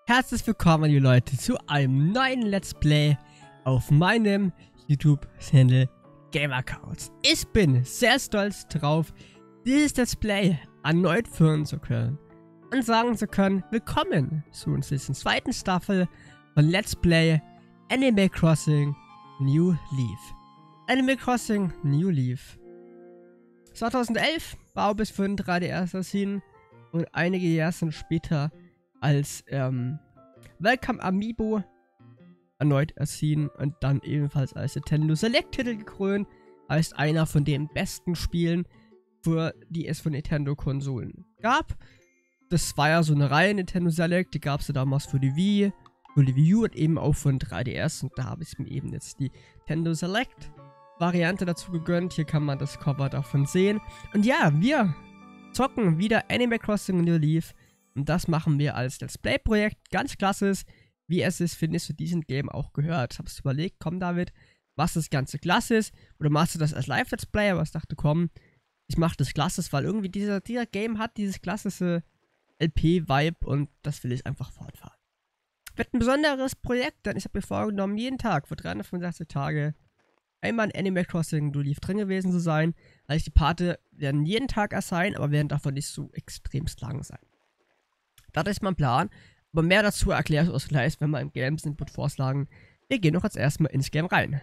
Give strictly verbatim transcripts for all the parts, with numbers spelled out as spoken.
Herzlich willkommen, liebe Leute, zu einem neuen Let's Play auf meinem YouTube-Channel Gamercounts. Ich bin sehr stolz darauf, dieses Let's Play erneut führen zu können und sagen zu können, willkommen zu unserer zweiten Staffel von Let's Play Animal Crossing New Leaf. Animal Crossing New Leaf. zweitausendelf war bis für den drei D S erschienen und einige Jahre später als ähm, Welcome Amiibo erneut erschienen und dann ebenfalls als Nintendo Select-Titel gekrönt, als einer von den besten Spielen, für die es von Nintendo-Konsolen gab. Das war ja so eine Reihe Nintendo Select, die gab es ja damals für die Wii, für die Wii U und eben auch für den drei D S, und da habe ich mir eben jetzt die Nintendo Select Variante dazu gegönnt. Hier kann man das Cover davon sehen. Und ja, wir zocken wieder Animal Crossing New Leaf. Und das machen wir als Let's Play-Projekt, ganz klassisch, wie es ist, finde ich, zu diesem Game auch gehört. Ich habe es überlegt, komm David, machst das Ganze klassisch oder machst du das als Live-Let's Play? Aber ich dachte, komm, ich mache das klassisch, weil irgendwie dieser, dieser Game hat dieses klassische L P-Vibe und das will ich einfach fortfahren. Wird ein besonderes Projekt, denn ich habe mir vorgenommen, jeden Tag für dreihundertfünfundsechzig Tage einmal in Animal Crossing New Leaf drin gewesen zu sein. Also die Parte werden jeden Tag erscheinen, aber werden davon nicht so extremst lang sein. Das ist mein Plan, aber mehr dazu erkläre ich euch gleich, wenn wir im Games Input vorschlagen. Wir gehen noch als erstmal ins Game rein.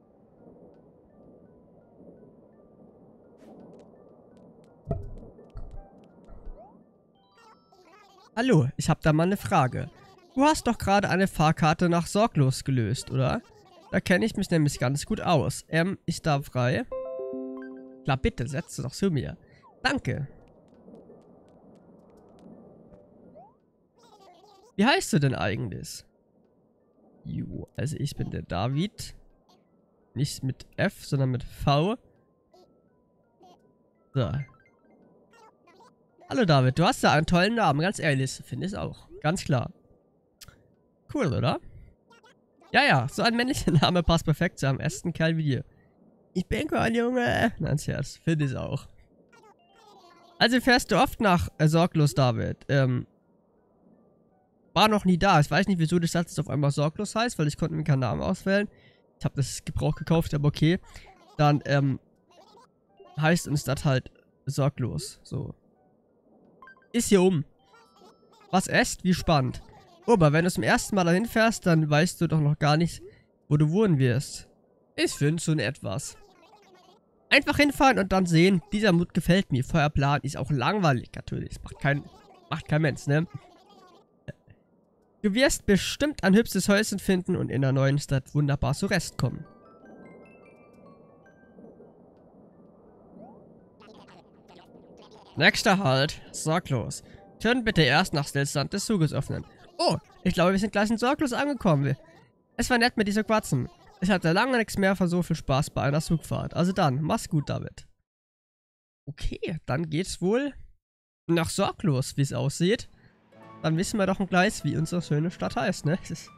Hallo, ich habe da mal eine Frage. Du hast doch gerade eine Fahrkarte nach Sorglos gelöst, oder? Da kenne ich mich nämlich ganz gut aus. Ähm, ich darf frei. Klar, bitte, setz dich doch zu mir. Danke. Wie heißt du denn eigentlich? Jo, also ich bin der David. Nicht mit F, sondern mit V. So. Hallo David, du hast ja einen tollen Namen, ganz ehrlich. Finde ich auch. Ganz klar. Cool, oder? Ja, ja, so ein männlicher Name passt perfekt zu einem ersten Kerl wie dir. Ich bin kein Junge. Nein, Scherz. Finde ich auch. Also fährst du oft nach äh, Sorglos, David. Ähm... War noch nie da. Ich weiß nicht, wieso das jetzt auf einmal Sorglos heißt, weil ich konnte mir keinen Namen auswählen. Ich habe das Gebrauch gekauft, aber okay. Dann, ähm, heißt uns das halt Sorglos. So. Ist hier um. Was echt? Wie spannend. Oh, aber wenn du zum ersten Mal dahin fährst, dann weißt du doch noch gar nicht, wo du wohnen wirst. Ich finde schon etwas. Einfach hinfahren und dann sehen. Dieser Mut gefällt mir. Feuerplan ist auch langweilig, natürlich. Macht kein, macht kein Mensch, ne? Du wirst bestimmt ein hübsches Häuschen finden und in der neuen Stadt wunderbar zurechtkommen. Nächster Halt, Sorglos. Turn bitte erst nach Stillstand des Zuges öffnen. Oh, ich glaube, wir sind gleich in Sorglos angekommen. Es war nett mit dir zu quatschen. Ich hatte lange nichts mehr von so viel Spaß bei einer Zugfahrt. Also dann, mach's gut, David. Okay, dann geht's wohl nach Sorglos, wie es aussieht. Dann wissen wir doch gleich, wie unsere schöne Stadt heißt, ne? Ist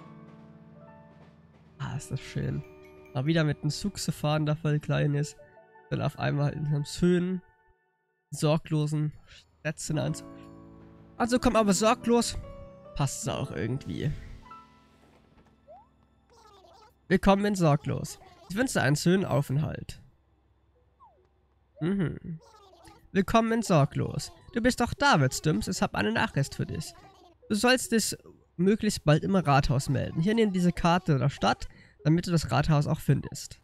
ah, ist das schön. Mal wieder mit dem Zug zu fahren, der voll klein ist. Dann auf einmal in einem schönen, sorglosen Städtchen an. Also komm, aber sorglos passt es auch irgendwie. Willkommen in Sorglos. Ich wünsche dir einen schönen Aufenthalt. Mhm. Willkommen in Sorglos. Du bist doch David, stimmt's? Ich habe eine Nachricht für dich. Du sollst dich möglichst bald im Rathaus melden. Hier nimm diese Karte der Stadt, damit du das Rathaus auch findest.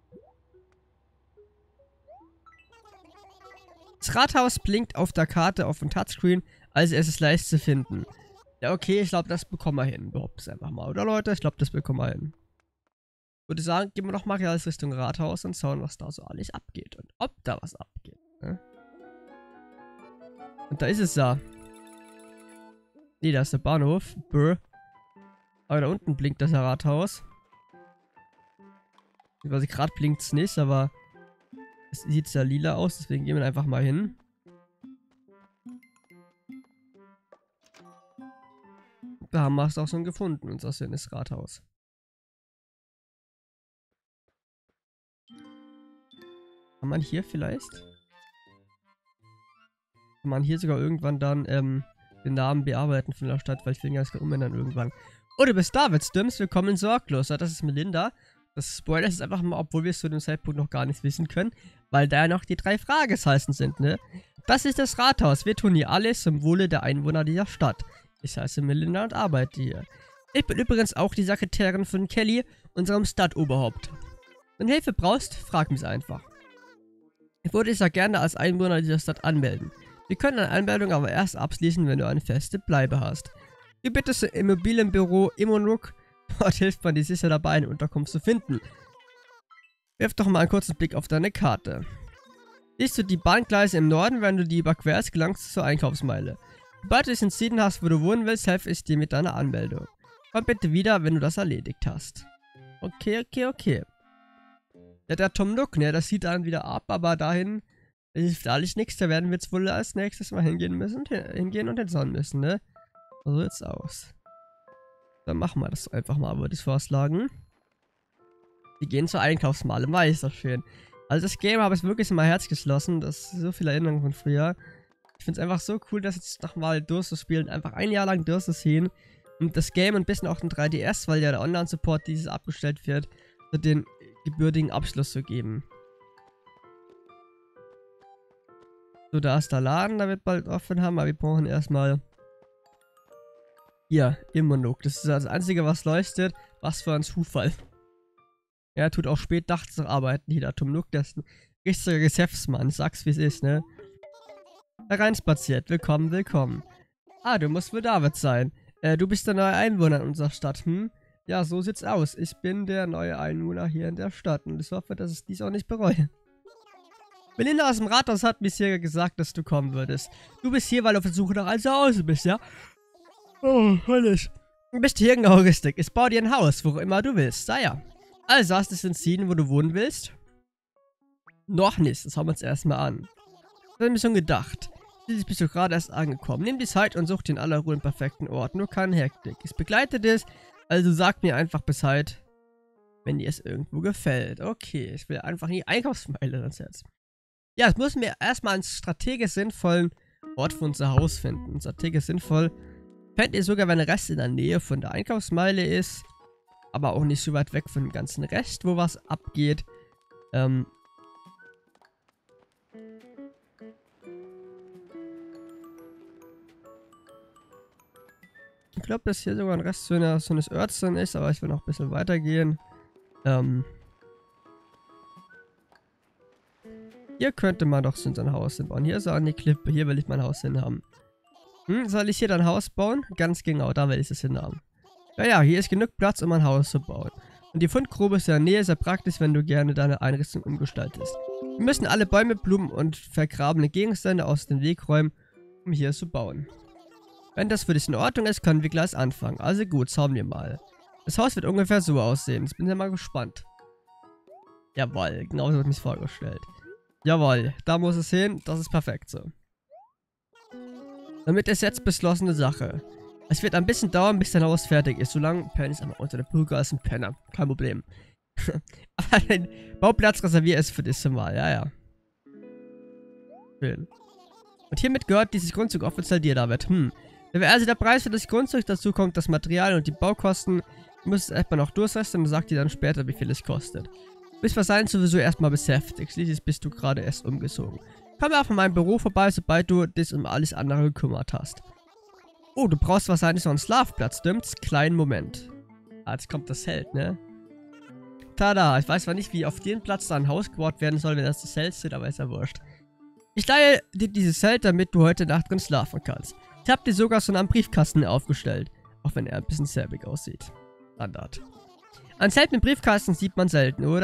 Das Rathaus blinkt auf der Karte auf dem Touchscreen, also es ist leicht zu finden. Ja, okay, ich glaube, das bekommen wir hin. Behaupte es einfach mal, oder Leute? Ich glaube, das bekommen wir hin. Würde sagen, gehen wir doch mal alles Richtung Rathaus und schauen, was da so alles abgeht. Und ob da was abgeht, ne? Und da ist es ja. Nee, da ist der Bahnhof. Brr. Aber da unten blinkt das Rathaus. Also gerade blinkt es nicht, aber es sieht ja lila aus, deswegen gehen wir einfach mal hin. Da haben wir es auch schon gefunden, unser schönes Rathaus. Kann man hier vielleicht? Kann man hier sogar irgendwann dann, ähm, den Namen bearbeiten von der Stadt, weil ich will ihn ganz gerne umändern irgendwann. Oh, du bist David Stims, willkommen sorglos. Das ist Melinda. Das Spoiler ist einfach mal, obwohl wir es zu dem Zeitpunkt noch gar nicht wissen können, weil da ja noch die drei Fragezeichen sind, ne? Das ist das Rathaus. Wir tun hier alles zum Wohle der Einwohner dieser Stadt. Ich heiße Melinda und arbeite hier. Ich bin übrigens auch die Sekretärin von Kelly, unserem Stadtoberhaupt. Wenn du Hilfe brauchst, frag mich einfach. Ich würde dich ja gerne als Einwohner dieser Stadt anmelden. Wir können eine Anmeldung aber erst abschließen, wenn du eine feste Bleibe hast. Du bittest im Immobilienbüro Immonuk. Dort hilft man dir sicher dabei, eine Unterkunft zu finden. Wirf doch mal einen kurzen Blick auf deine Karte. Siehst du die Bahngleise im Norden, wenn du die überquerst, gelangst du zur Einkaufsmeile. Sobald du dich entschieden hast, wo du wohnen willst, helfe ich dir mit deiner Anmeldung. Komm bitte wieder, wenn du das erledigt hast. Okay, okay, okay. Ja, der Tom Nook, ne, das sieht dann wieder ab, aber dahin hilft alles nichts. Da werden wir jetzt wohl als nächstes mal hingehen müssen, hingehen und entsorgen müssen, ne? So sieht's aus. Dann machen wir das einfach mal, würde ich vorschlagen. Wir gehen zur Einkaufsmeile, mal ist das schön. Also das Game habe ich wirklich in mein Herz geschlossen, das ist so viele Erinnerungen von früher. Ich finde es einfach so cool, das jetzt nochmal durchzuspielen, einfach ein Jahr lang durchzuziehen. Und das Game ein bisschen auch den drei D S, weil ja der Online-Support dieses abgestellt wird, so den gebürtigen Abschluss zu geben. So, da ist der Laden, da wird bald offen haben, aber wir brauchen erstmal hier, Immonuk. Das ist das Einzige, was leuchtet. Was für ein Zufall. Er tut auch spät nachts noch arbeiten. Hier, der Tom Nook, der ist ein richtiger Geschäftsmann. Ich sag's, wie es ist, ne? Hereinspaziert. Willkommen, willkommen. Ah, du musst wohl David sein. Äh, du bist der neue Einwohner in unserer Stadt, hm? Ja, so sieht's aus. Ich bin der neue Einwohner hier in der Stadt. Und ich hoffe, dass ich dies auch nicht bereue. Melinda aus dem Rathaus hat mir hier gesagt, dass du kommen würdest. Du bist hier, weil du auf der Suche nach einem Zuhause bist, ja? Oh, alles. Du bist hier genau richtig. Ich baue dir ein Haus, wo immer du willst. Ah ja. Also hast du es entschieden, wo du wohnen willst? Noch nicht. Das schauen wir uns erstmal an. Das habe ich mir schon gedacht. Schließlich bist du gerade erst angekommen. Nimm die Zeit und such dir in aller Ruhe einen perfekten Ort. Nur keine Hektik. Ich begleite dich. Also sag mir einfach Bescheid, wenn dir es irgendwo gefällt. Okay, ich will einfach die Einkaufsmeile das jetzt. Ja, es müssen wir erstmal einen strategisch sinnvollen Ort für unser Haus finden. Strategisch sinnvoll fände ihr sogar, wenn der Rest in der Nähe von der Einkaufsmeile ist, aber auch nicht so weit weg von dem ganzen Rest, wo was abgeht. Ähm ich glaube, dass hier sogar ein Rest so, eine, so eines Örtchen ist, aber ich will noch ein bisschen weitergehen. Ähm Hier könnte man doch so ein Haus hinbauen. Hier ist auch eine Klippe. Hier will ich mein Haus hin haben. Hm, soll ich hier dann ein Haus bauen? Ganz genau, da will ich es hin haben. Ja, ja, hier ist genug Platz, um ein Haus zu bauen. Und die Fundgrube ist in der Nähe, sehr praktisch, wenn du gerne deine Einrichtung umgestaltest. Wir müssen alle Bäume, Blumen und vergrabene Gegenstände aus dem Weg räumen, um hier zu bauen. Wenn das für dich in Ordnung ist, können wir gleich anfangen. Also gut, schauen wir mal. Das Haus wird ungefähr so aussehen. Ich bin ja mal gespannt. Jawohl, genau so wird mich vorgestellt. Jawohl, da muss es hin. Das ist perfekt so. Damit ist jetzt beschlossene Sache. Es wird ein bisschen dauern, bis dein Haus fertig ist. Solange penne ich einmal unter der Brücke als ein Penner. Kein Problem. Aber den Bauplatz reserviere ich für das Mal. Ja, ja. Schön. Und hiermit gehört dieses Grundstück offiziell dir, David. Hm. Wenn also der Preis für das Grundstück, dazu kommt das Material und die Baukosten, du musst es erstmal noch durchrechnen und sagt dir dann später, wie viel es kostet. Du bist wahrscheinlich sowieso erstmal beschäftigt. Schließlich bist du gerade erst umgezogen. Komm auch von meinem Büro vorbei, sobald du dich um alles andere gekümmert hast. Oh, du brauchst wahrscheinlich noch einen Schlafplatz, stimmt's? Kleinen Moment. Ah, jetzt kommt das Zelt, ne? Tada, ich weiß zwar nicht, wie auf den Platz da ein Haus gebaut werden soll, wenn das das Zelt steht, aber ist ja wurscht. Ich leihe dir dieses Zelt, damit du heute Nacht drin schlafen kannst. Ich habe dir sogar schon einen Briefkasten aufgestellt, auch wenn er ein bisschen serbig aussieht. Standard. Ein Zelt mit Briefkasten sieht man selten, oder?